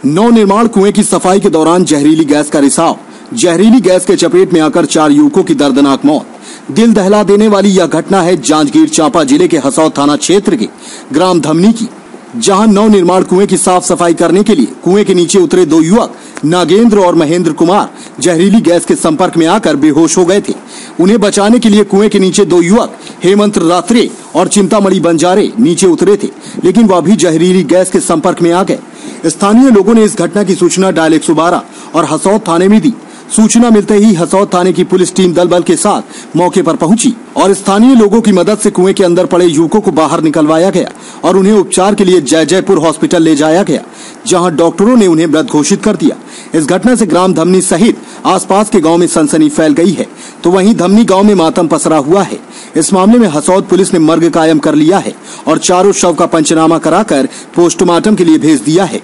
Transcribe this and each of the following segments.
नवनिर्माण कुएं की सफाई के दौरान जहरीली गैस का रिसाव। जहरीली गैस के चपेट में आकर 4 युवकों की दर्दनाक मौत। दिल दहला देने वाली यह घटना है जांजगीर चांपा जिले के हसौद थाना क्षेत्र के ग्राम धमनी की, जहां नवनिर्माण कुएं की साफ सफाई करने के लिए कुएं के नीचे उतरे 2 युवक नागेंद्र और महेंद्र कुमार जहरीली गैस के संपर्क में आकर बेहोश हो गए थे। उन्हें बचाने के लिए कुएं के नीचे 2 युवक हेमंत रात्रे और चिंतामणि बंजारे नीचे उतरे थे, लेकिन वह भी जहरीली गैस के संपर्क में आ गए। स्थानीय लोगों ने इस घटना की सूचना डायल 112 और हसौद थाने में दी। सूचना मिलते ही हसौद थाने की पुलिस टीम दल बल के साथ मौके पर पहुंची और स्थानीय लोगों की मदद से कुएं के अंदर पड़े युवकों को बाहर निकलवाया गया और उन्हें उपचार के लिए जयपुर हॉस्पिटल ले जाया गया, जहां डॉक्टरों ने उन्हें मृत घोषित कर दिया। इस घटना से ग्राम धमनी सहित आसपास के गांव में सनसनी फैल गई है, तो वहीं धमनी गांव में मातम पसरा हुआ है। इस मामले में हसौद पुलिस ने मर्ग कायम कर लिया है और चारों शव का पंचनामा कराकर पोस्टमार्टम के लिए भेज दिया है।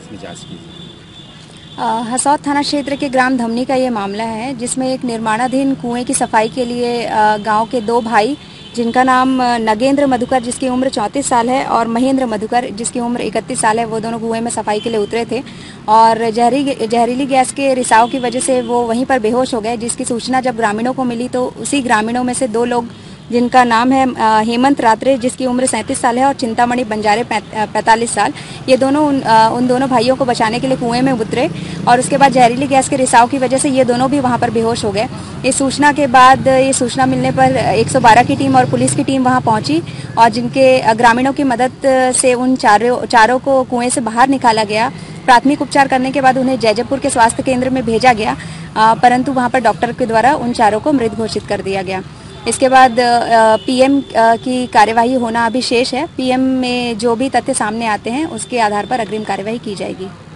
हसौद थाना क्षेत्र के ग्राम धमनी का ये मामला है, जिसमें एक निर्माणाधीन कुएं की सफाई के लिए गांव के 2 भाई, जिनका नाम नगेंद्र मधुकर जिसकी उम्र 34 साल है और महेंद्र मधुकर जिसकी उम्र 31 साल है, वो दोनों कुएं में सफाई के लिए उतरे थे और जहरीली गैस के रिसाव की वजह से वो वहीं पर बेहोश हो गए। जिसकी सूचना जब ग्रामीणों को मिली तो उसी ग्रामीणों में से 2 लोग, जिनका नाम है हेमंत रात्रे जिसकी उम्र 37 साल है और चिंतामणि बंजारे 45 साल, ये दोनों उन दोनों भाइयों को बचाने के लिए कुएं में उतरे और उसके बाद जहरीली गैस के रिसाव की वजह से ये दोनों भी वहां पर बेहोश हो गए। इस सूचना के बाद, ये सूचना मिलने पर 112 की टीम और पुलिस की टीम वहां पहुंची और जिनके ग्रामीणों की मदद से उन चारों को कुएं से बाहर निकाला गया। प्राथमिक उपचार करने के बाद उन्हें जयपुर के स्वास्थ्य केंद्र में भेजा गया, परंतु वहां पर डॉक्टर के द्वारा उन चारों को मृत घोषित कर दिया गया। इसके बाद पीएम की कार्यवाही होना अभी शेष है। पीएम में जो भी तथ्य सामने आते हैं उसके आधार पर अग्रिम कार्यवाही की जाएगी।